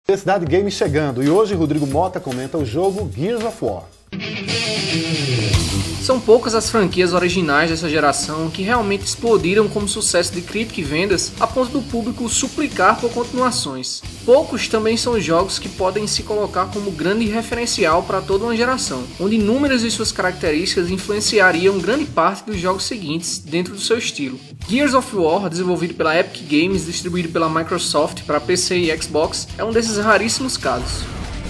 Cidade Game chegando e hoje Rodrigo Mota comenta o jogo Gears of War. São poucas as franquias originais dessa geração que realmente explodiram como sucesso de crítica e vendas a ponto do público suplicar por continuações. Poucos também são os jogos que podem se colocar como grande referencial para toda uma geração, onde inúmeras de suas características influenciariam grande parte dos jogos seguintes dentro do seu estilo. Gears of War, desenvolvido pela Epic Games e distribuído pela Microsoft para PC e Xbox, é um desses raríssimos casos.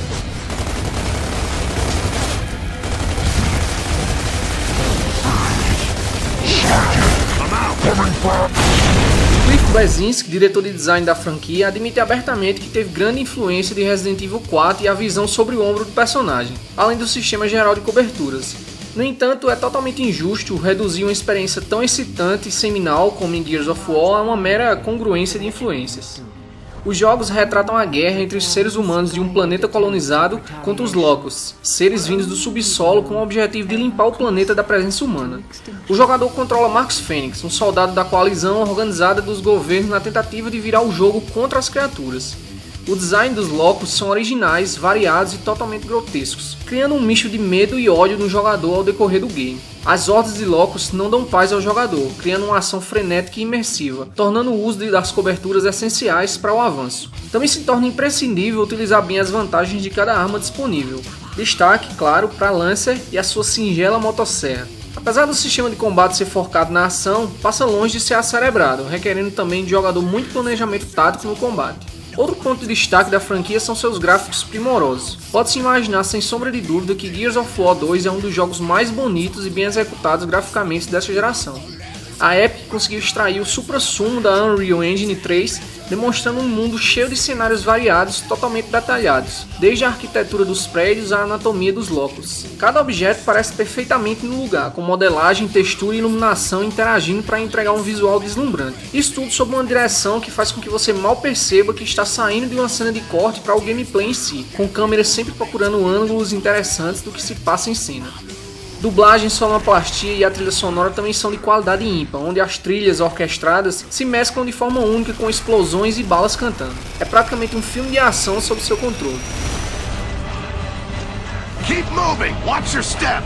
Cliff Bleszinski, diretor de design da franquia, admite abertamente que teve grande influência de Resident Evil 4 e a visão sobre o ombro do personagem, além do sistema geral de coberturas. No entanto, é totalmente injusto reduzir uma experiência tão excitante e seminal como em Gears of War a uma mera congruência de influências. Os jogos retratam a guerra entre os seres humanos de um planeta colonizado contra os Locust, seres vindos do subsolo com o objetivo de limpar o planeta da presença humana. O jogador controla Marcus Fênix, um soldado da coalizão organizada dos governos na tentativa de virar o jogo contra as criaturas. O design dos Locust são originais, variados e totalmente grotescos, criando um misto de medo e ódio no jogador ao decorrer do game. As hordas de Locust não dão paz ao jogador, criando uma ação frenética e imersiva, tornando o uso das coberturas essenciais para o avanço. Também se torna imprescindível utilizar bem as vantagens de cada arma disponível. Destaque, claro, para Lancer e a sua singela motosserra. Apesar do sistema de combate ser focado na ação, passa longe de ser acerebrado, requerendo também de jogador muito planejamento tático no combate. Outro ponto de destaque da franquia são seus gráficos primorosos. Pode-se imaginar sem sombra de dúvida que Gears of War 2 é um dos jogos mais bonitos e bem executados graficamente dessa geração. A Epic conseguiu extrair o suprassumo da Unreal Engine 3, demonstrando um mundo cheio de cenários variados totalmente detalhados, desde a arquitetura dos prédios à anatomia dos locos. Cada objeto parece perfeitamente no lugar, com modelagem, textura e iluminação interagindo para entregar um visual deslumbrante. Isso tudo sob uma direção que faz com que você mal perceba que está saindo de uma cena de corte para o gameplay em si, com câmeras sempre procurando ângulos interessantes do que se passa em cena. Dublagem, sonoplastia e a trilha sonora também são de qualidade ímpar, onde as trilhas orquestradas se mesclam de forma única com explosões e balas cantando. É praticamente um filme de ação sob seu controle. Keep moving. Watch your step.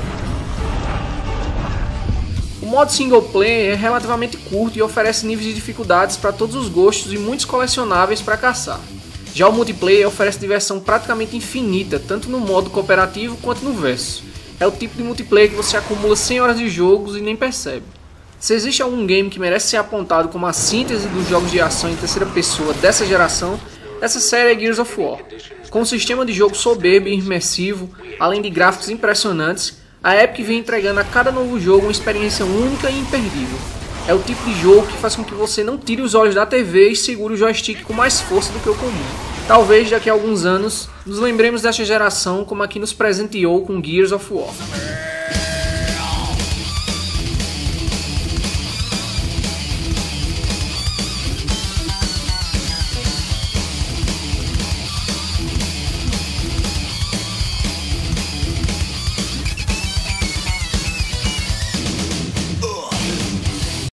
O modo single player é relativamente curto e oferece níveis de dificuldades para todos os gostos e muitos colecionáveis para caçar. Já o multiplayer oferece diversão praticamente infinita, tanto no modo cooperativo quanto no versus. É o tipo de multiplayer que você acumula 100 horas de jogos e nem percebe. Se existe algum game que merece ser apontado como a síntese dos jogos de ação em terceira pessoa dessa geração, essa série é Gears of War. Com um sistema de jogo soberbo e imersivo, além de gráficos impressionantes, a Epic vem entregando a cada novo jogo uma experiência única e imperdível. É o tipo de jogo que faz com que você não tire os olhos da TV e segure o joystick com mais força do que o comum. Talvez daqui a alguns anos nos lembremos desta geração como a que nos presenteou com Gears of War.